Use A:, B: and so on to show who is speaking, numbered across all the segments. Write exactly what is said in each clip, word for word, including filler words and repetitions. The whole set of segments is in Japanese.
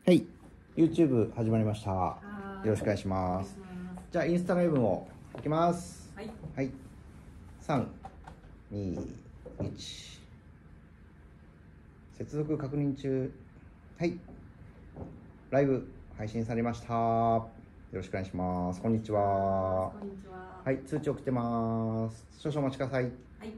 A: はい、YouTube 始まりました。よろしくお願いします。じゃあインスタライブもいきます。はい。はい。さん、に、いち。接続確認中。はい。ライブ配信されました。よろしくお願いします。こんにちは。
B: こんにちは。
A: はい、通知送ってます。少々お待ちください。はい。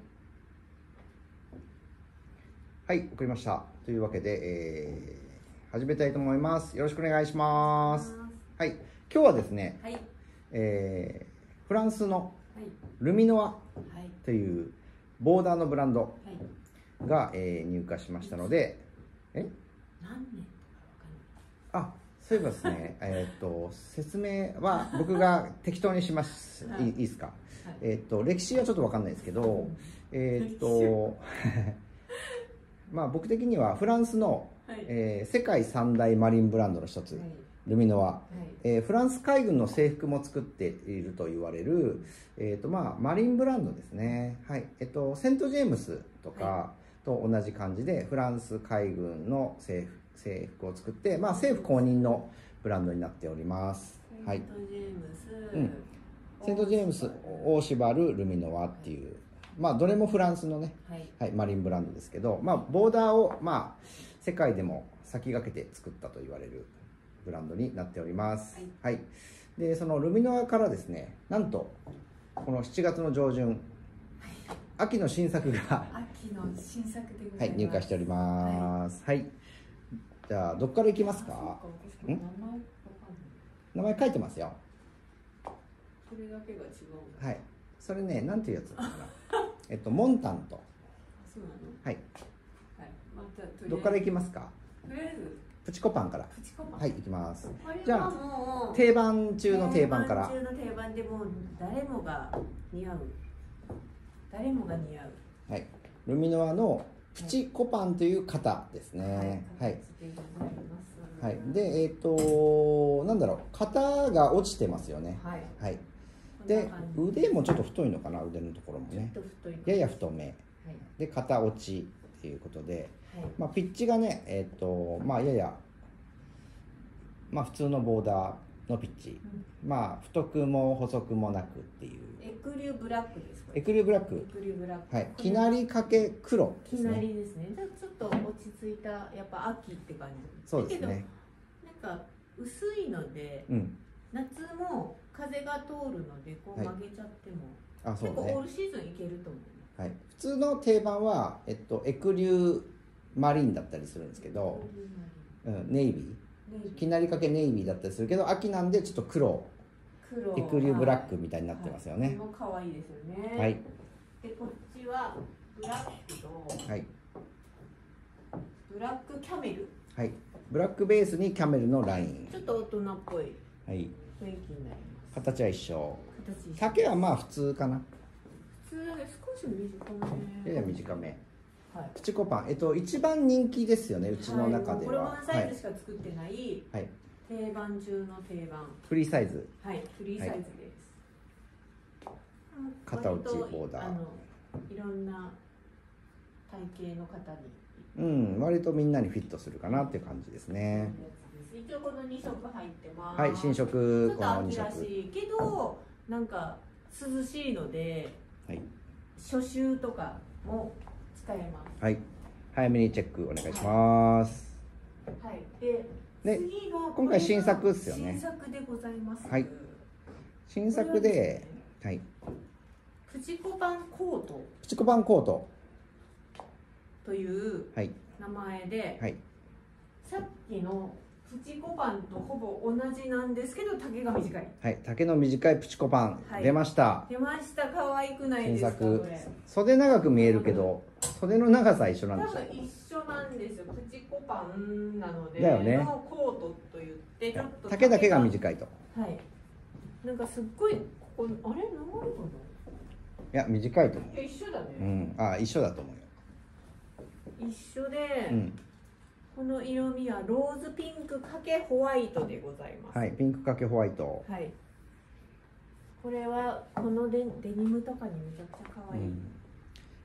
A: はい、送りました。というわけで、えー始めたいと思います。よろしくお願いします。はい、今日はですね、はい、えー、フランスのルミノワというボーダーのブランドが、はいえー、入荷しましたので、え？
B: 何年
A: あ、そういえばですね、えっと説明は僕が適当にします。はい、いいですか？はい、えっと歴史はちょっと分かんないですけど、えっとまあ僕的にはフランスのはいえー、世界三大マリンブランドの一つ、はい、ルミノワ、はいえー、フランス海軍の制服も作っていると言われる、えーとまあ、マリンブランドですね、はいえーと、セント・ジェームスとかと同じ感じでフランス海軍の制服、制服を作って、まあ、政府公認のブランドになっております。
B: セント・ジェームス、
A: うん、セント・ジェームスオーシバル・ルミノワっていう、まあ、どれもフランスのね、はいはい、マリンブランドですけど、まあ、ボーダーを、まあ世界でも先駆けて作ったと言われるブランドになっております。はい。はい、で、そのルミノワからですね、なんとこのしちがつの上旬、はい、秋の新作が
B: 秋の新作でございます。
A: はい、入荷しております。はい。はい、じゃあどっからいきますか？か名前名前書いてますよ。
B: それだけが違う。
A: はい。それね、なんていうやつだったかな。えっとモンタンと。
B: そうなの？
A: はい。
B: ど
A: っからいきますか？
B: とりあえず
A: プチコパンから。
B: プチコパン。
A: はい、いきます。
B: じゃあ
A: 定番中の定番から。
B: 定番中の定番でもう誰もが似合う。誰もが似合う。
A: はい。ルミノワのプチコパンという型ですね。はい。はい。で、えっとなんだろう、型が落ちてますよね。はい。はい。で、腕もちょっと太いのかな、腕のところもね。やや太め。で、型落ち。ということで、はいまあ、ピッチがね、えーとまあ、やや、まあ、普通のボーダーのピッチ、うん、まあ太くも細くもなくっていう
B: エクリューブラックですか？
A: エクリューブラック、
B: エクリューブラック、
A: はい、きなりかけ黒ですね。
B: きなりですね。じゃあちょっと落ち着いたやっぱ秋って感じ。
A: そうですね。
B: だけどなんか薄いので、うん、夏も風が通るのでこう曲げちゃっても、はい、あそうね、結構オールシーズンいけると思う。
A: はい、普通の定番は、えっと、エクリューマリンだったりするんですけど、うん、ネイビーきなりかけネイビーだったりするけど秋なんでちょっと黒黒エクリューブラックみたいになってますよね。
B: これも可愛いですよね。
A: はい。
B: でこっちはブラックと、はい、ブラックキャメル、
A: はい、ブラックベースにキャメルのライン、
B: ちょっと大人っぽい
A: 雰囲
B: 気になります。
A: 形は一緒。丈はまあ普通かな。
B: 普通だけど少し短め。
A: やや短め。はい、プチコパン、えっと一番人気ですよね、うちの中では。
B: これワンサイズしか作ってない、はい、定番中の定番。
A: フリーサイズ。
B: はい、フリーサイズです。
A: はい、肩打ちボーダー。あの
B: いろんな体型の方に。
A: うん、割とみんなにフィットするかなっていう感じですね。
B: 一応このに色入ってます。
A: はい、新色
B: このに色。ちょっと秋らしいけど、なんか涼しいので、はい、初秋とかも使えます。
A: はい、早めにチェックお願いします。
B: はい、で、
A: で
B: 次が
A: 今回新作ですよね。
B: 新作でございます。
A: はい、新作で、はい、
B: プチコパンコート。
A: プチコパンコート
B: という名前で、はい、さっきのプチコパンとほぼ同じなんですけど丈が短い。
A: はい、丈の短いプチコパン、はい、出ました。
B: 出ました。可愛くないですか？
A: 新作。袖長く見えるけど、袖の長さは一緒なんですよ。
B: 多分一緒なんですよ。プチコパンなので、
A: だよね。
B: のコートと言ってちょっと
A: 丈だけが短いと。
B: はい。なんかすっごいここあれ長いかな？い
A: や短いと思う。
B: いや一緒だね。
A: うん、あ一緒だと思うよ。
B: 一緒で。うん、この色味はローズピンクかけホワイトでございます。
A: はい、ピンクかけホワイト。
B: はい。これはこのデデニムとかにめちゃくちゃ可愛い。うん、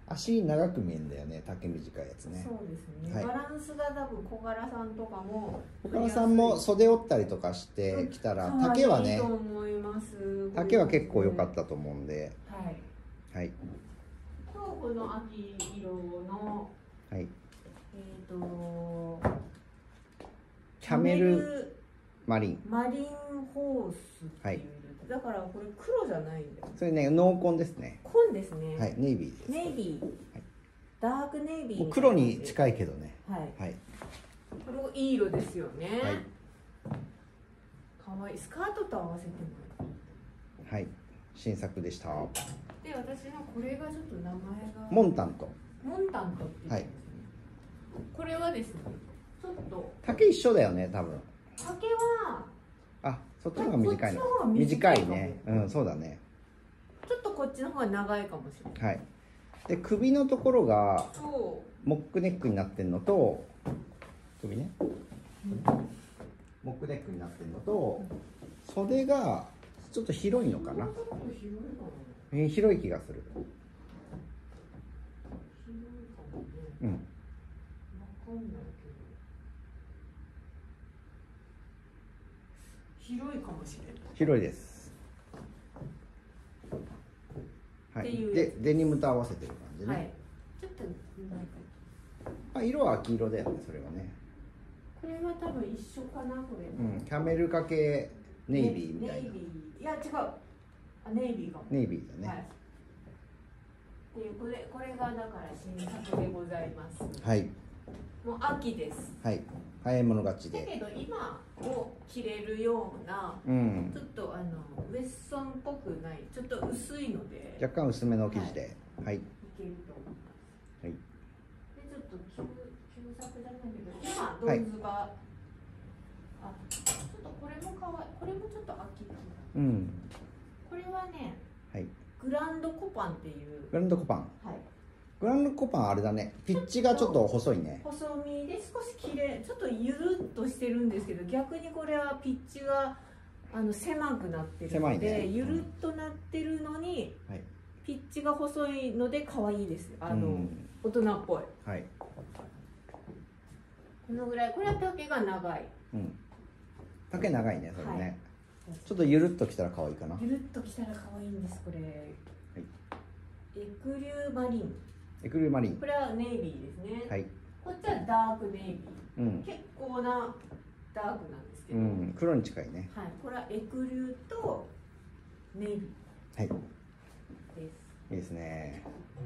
A: 足長く見えるんだよね、丈短いやつね。
B: そうですね、
A: はい、
B: バランスが多分小柄さんとかも、
A: 小柄さんも袖折ったりとかしてきたら、うん、丈はね、いいと思います。丈は結構良かったと思うんで、はい、はい、
B: 今日この秋色の、はい、えっ、ー、と
A: キャメルマリン
B: マリンホースっていう、はい、だからこれ黒じゃないんだよ。
A: それね、濃紺ですね。
B: 紺ですね。
A: はい、ネイビーです。
B: ネイビー、はい、ダークネイビー。
A: 黒に近いけどね。
B: はい。はい。これもいい色ですよね。はい。可愛い。スカートと合わせても
A: いい。はい。新作でした。
B: で、私のこれがちょっと名前が。
A: モンタント。
B: モンタントっていう、ね。はい。これはですね、ちょっと。
A: 丈一緒だよね、多分。
B: 丈は。
A: あ、そっちの方が短いの。短いね。うん、そうだね。
B: ちょっとこっちの方が長いかもしれない。
A: はい。で、首のところがモックネックになってるのと、首ね。うん、モックネックになってるのと、袖がちょっと広いのかな。ちょっと広いかな。えー、広い気がする。広いかもね。うん。わかんないけど。
B: 広いかもしれない。
A: 広いです。はい。でデニムと合わせてる感じね。はい。ちょっとなんか。あ、色は秋色だよね、それはね。
B: これは多分一緒かな、これ。
A: うん、キャメルかけネイビーみたいな。
B: ネイビー、いや違う。あ、ネイビーかも。
A: ネイビーだね。はい。
B: で、これこれがだから新作でございます。
A: はい。
B: もう秋です。
A: はい。早い者勝ちで。
B: だけど今を着れるような、うん、ちょっとあのウェッソンっぽくない、ちょっと薄いので。
A: 若干薄めの生地で。はい。い
B: けると思います。はい。でちょっと旧旧作じゃないけど、今ドンズバ、はい、あ、ちょっとこれも可愛い、これもちょっと秋っぽい。うん。これはね、はい。グランドコパンっていう。
A: グランドコパン。はい。グランドコパンあれだね、ピッチがちょっと細いね。
B: 細身で少し綺麗、ちょっとゆるっとしてるんですけど、逆にこれはピッチがあの狭くなってるので、ね、ゆるっとなってるのに、うん、はい、ピッチが細いので可愛いです。あの、うん、大人っぽい。はい。このぐらい、これは丈が長い。
A: うん。丈長いね、それね。はい、ちょっとゆるっときたら可愛いかな。
B: ゆるっときたら可愛いんです、これ。はい。エクリューマリン。
A: エクリューマリン。
B: これはネイビーですね。はい。こっちはダークネイビー。うん、結構なダークなんですけど。うん、
A: 黒に近いね。
B: はい。これはエクリューとネイビー。はい。です。
A: いいですね。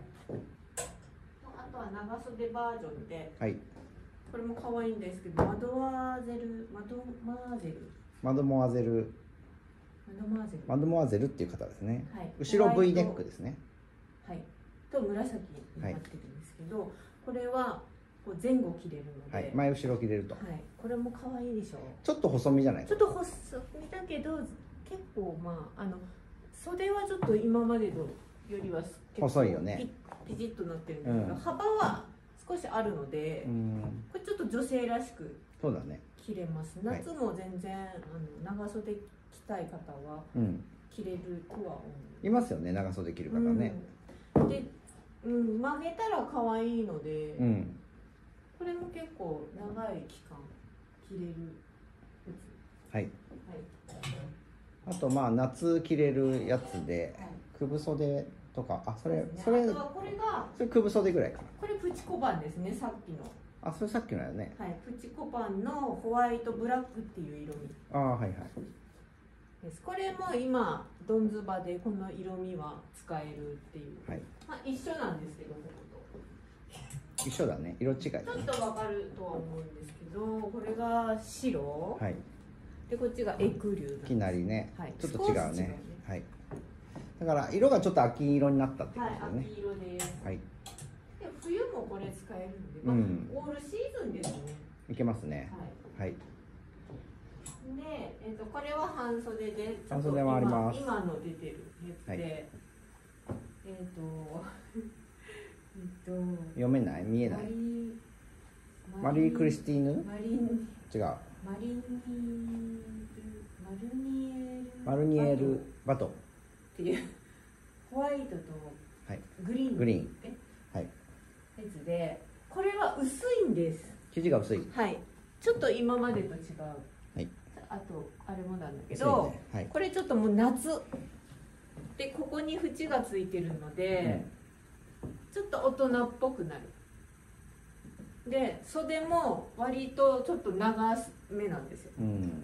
B: あとは長袖バージョンで。はい。これも可愛いんですけど、マドワーゼル、マドマーゼル。
A: マドモアゼル。
B: マドモアゼル。
A: マドモアゼルっていう方ですね。はい。後ろ V ネックですね。
B: はい。と紫になってるんですけど、はい、これはこう前後着れるので、はい、
A: 前後ろ着れると、はい、
B: これも可愛いでしょ。
A: ちょっと細身じゃない。
B: ちょっと細身だけど結構まああの袖はちょっと今までのよりは
A: 細いよね。
B: ピチッとなってるんですけど、うん、幅は少しあるので、うん、これちょっと女性らしくそうだね着れます。夏も全然、はい、あの長袖着たい方は着れるとは思う。
A: いますよね、長袖着る方ね。
B: うん、でうん、曲げたら可愛いので、うん、これも結構長い期間着れるやつ。はい。はい。
A: あとまあ夏着れるやつで、はい、くぶ袖とか、あ、それ、ね、それ、あとはこれが、それくぶ袖ぐらいかな。
B: これプチコパンですね、さっきの。
A: あ、それさっきのやね。
B: はい、プチコパンのホワイトブラックっていう色味。
A: ああ、はいはい。
B: です。これも今ドンズバでこの色味は使えるっていう、はい、まあ一緒なんですけど、ここと
A: 一緒だね、色違い、ね、
B: ちょっとわかるとは思うんですけど、これが白、はい、でこっちがエクリュー
A: いきなりね、はい、ちょっと違うね、ね、はい、だから色がちょっと秋色になったってことですね。はい、秋色です。はい、で
B: 冬もこれ使えるんで、まあ、うん、オールシーズンですね。
A: いけますね。はい、はい。
B: で、えー、とこれは半袖で、
A: 半袖もあります。
B: 今の出てるやつで、はい、えっ、ー、とえっと
A: 読めない、見えない。マリー・クリスティーヌ？マリン違う。
B: マリンマルニエル
A: マルニエルバト
B: っていうホワイトとグリーン、
A: はい、グリーン、は
B: つで、これは薄いんです。
A: 生地が薄い。
B: はい。ちょっと今までと違う。
A: はい。
B: あとあれもなんだけど、
A: ねはい、
B: これちょっともう夏でここに縁がついてるので、うん、ちょっと大人っぽくなる。で袖も割とちょっと長めなんですよ。うん、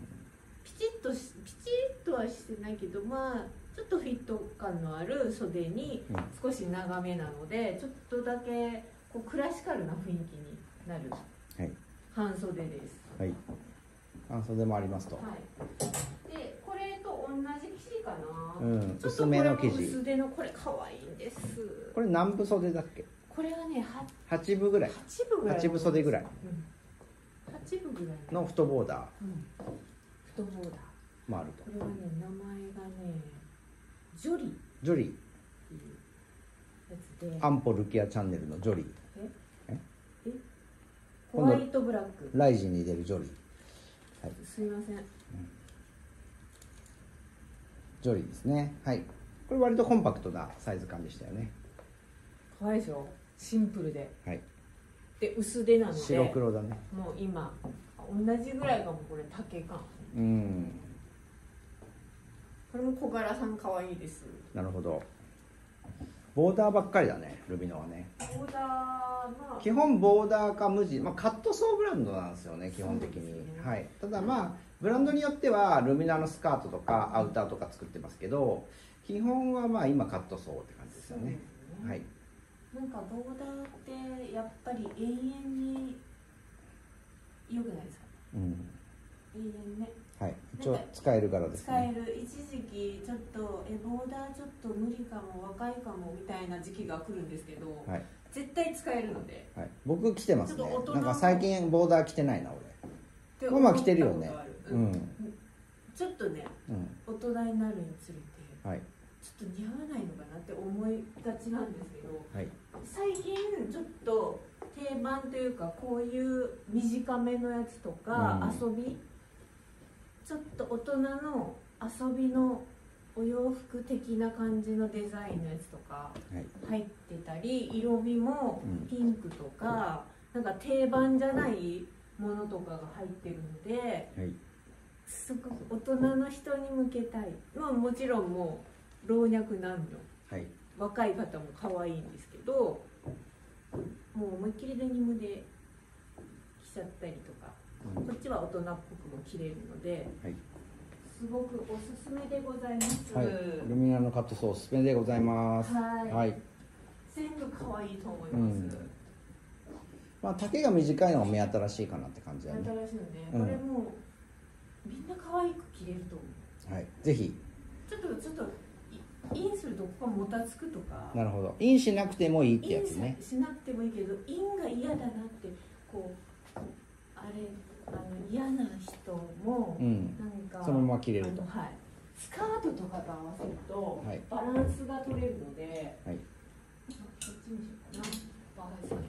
B: ピチッとしピチッとはしてないけど、まあちょっとフィット感のある袖に少し長めなので、ちょっとだけこうクラシカルな雰囲気になる半袖です。
A: はい。半袖もありますと。はい 。
B: でこれと同じ生地かな。
A: うん。薄めの生地。
B: 薄手のこれ可愛いんです。
A: これ何分袖だっけ？
B: これはね、
A: 八分ぐらい。
B: 八分ぐらい。
A: 八分袖ぐらい。
B: 八分ぐらい
A: の太ボーダー。
B: うん、太ボーダー。
A: もあると。
B: これはね、名前がね、ジョリー。
A: ジョリー。
B: やつで。
A: アンポルキアチャンネルのジョリー。
B: え？
A: え？
B: え？ホワイトブラック。
A: ライジンに出るジョリー。
B: はい。すいません。うん、
A: ジョリーですね。はい。これ割とコンパクトなサイズ感でしたよね。
B: 可愛いでしょ。シンプルで。
A: はい。
B: で薄手なので。
A: 白黒だね。
B: もう今同じぐらいかもこれ丈感。
A: うん。
B: これも小柄さん可愛いです。
A: なるほど。ボーダーばっかりだね、ルミノはね。
B: ボーダー、まあ、
A: 基本ボーダーか無地、まあ、カットソーブランドなんですよね、基本的に、ね、はい。ただまあブランドによってはルミナのスカートとかアウターとか作ってますけど、基本はまあ今カットソーって感じですよね。ね、はい。
B: なんかボーダーってやっぱり永遠に良くないですか？うん。永遠ね。
A: はい、一応使える柄ですね。
B: 使える。一時期ちょっとえボーダーちょっと無理かも若いかもみたいな時期が来るんですけど、はい、絶対使えるので、
A: はい、僕着てますね。なんか最近ボーダー着てないな俺。ママ着てるよね。うん、
B: ちょっとね、うん、大人になるにつれて、はい、ちょっと似合わないのかなって思いがちなんですけど、はい、最近ちょっと定番というかこういう短めのやつとか、うん、遊びちょっと大人の遊びのお洋服的な感じのデザインのやつとか入ってたり、色味もピンクとか、なんか定番じゃないものとかが入ってるので、すごく大人の人に向けたい。まあもちろんもう老若男女、若い方も可愛いんですけど、もう思いっきりデニムで着ちゃったりとか。こっちは大人っぽくも着れるので、はい、すごくおすすめでございます。はい、
A: ルミナのカットソーおすすめでございます。
B: はい。はい、全部可愛いと思います。うん、
A: まあ丈が短いのが目新しいかなって感じだね。
B: 新しいのね。これもう、うん、みんな可愛く着れると思う。
A: はい。ぜひ。
B: ちょっとちょっとインするとここがもたつくとか。
A: なるほど。インしなくてもいいってやつね。
B: インしなくてもいいけど、インが嫌だなってこうあれ。あの嫌な人もなんか、うん、
A: そのまま着れると、
B: はい、スカートとかと合わせるとバランスが取れるので、はい、こっちにしようかな。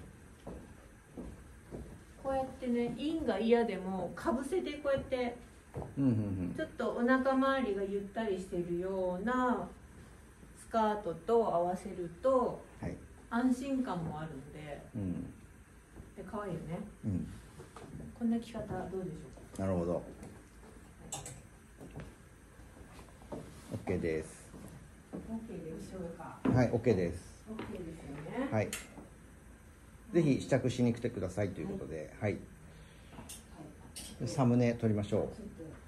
B: こうやってね、インが嫌でもかぶせてこうやって、うんうんうん、ちょっとお腹周りがゆったりしてるようなスカートと合わせると、はい、安心感もあるので、うん、で可愛いよね。うん、こんな着方どうでしょうか。
A: なるほど。OK です。
B: OK でしょうか。
A: はい、OK です。
B: OK ですよね。
A: はい。ぜひ試着しに来てくださいということで、はい。はいはい、サムネ撮りましょう。はい、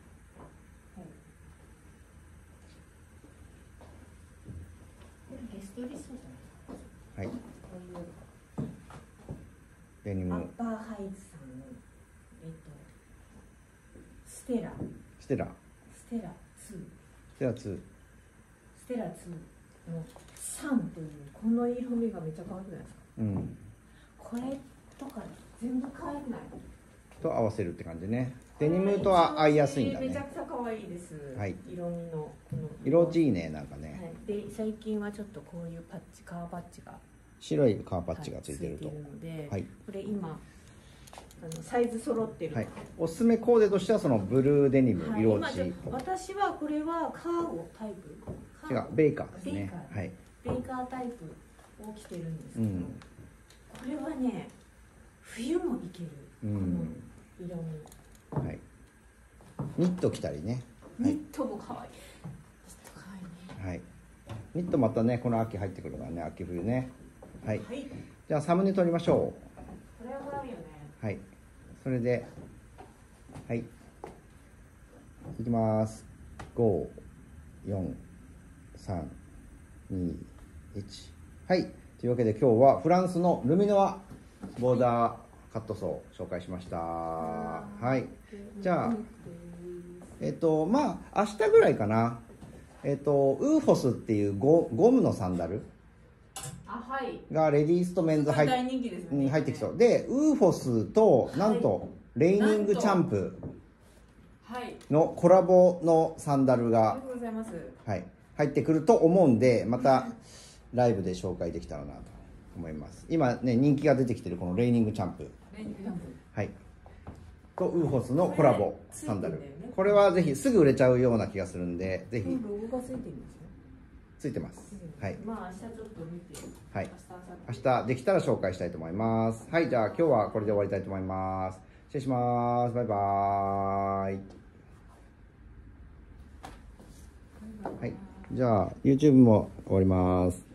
B: ゲストリストじゃないですか。
A: はい。デニム。
B: アッパーハイズさんのえっとステラ。
A: ステラ。
B: ステラツー。
A: ステラツー。
B: ステラツーのさんというこの色味がめっちゃ可愛くないですか。うん。これとか全部可愛くない。
A: と合わせるって感じね。デニムとは合いやすいんだね。
B: めちゃくちゃ可愛いです。はい。色味のこの
A: 色落ちいいね、なんかね。
B: はい。で最近はちょっとこういうパッチカーパッチが
A: 白いカーパッチがついてると。
B: はい、ついてるので、はい、これ今あのサイズ揃ってる、はい、
A: おすすめコーデとしてはそのブルーデニム、はい、色落ち。
B: 私はこれはカーゴタイプ。
A: 違う、ベイカーですね。
B: ベイカー、はい、ベイカータイプを着てるんですけど、うん、これはね冬もいける、うん、この色味。
A: はい、ニット着たりね、
B: ニットも可愛い、ニット可愛いね。
A: はい、ニットまたねこの秋入ってくるからね、秋冬ね。はい、はい、じゃあサムネ撮りましょう。
B: これは可愛いよね。
A: はい、それではいいきます。ご、よん、さん、に、いち。はい、というわけで今日はフランスのルミノワボーダーカットソー紹介しました。はい、じゃあえっとまあ明日ぐらいかな、えっとウーフォスっていう ゴ, ゴムのサンダルがレディースとメンズ入ってきそうで、ウーフォスとなんとレイニングチャンプのコラボのサンダルが、はい、入ってくると思うんで、またライブで紹介できたらなと思います。今ね人気が出てきてるこのレイニングチャンプ、はい、とウーフォスのコラボサンダル、これはぜひすぐ売れちゃうような気がするんで、ぜひ。ロゴがついてるんですね。ついてます。はい。まあ明日ちょっと見て。はい。明日できたら紹介したいと思います。はい、じゃあ今日はこれで終わりたいと思います。失礼します。バイバーイ。はい。じゃあ YouTube も終わります。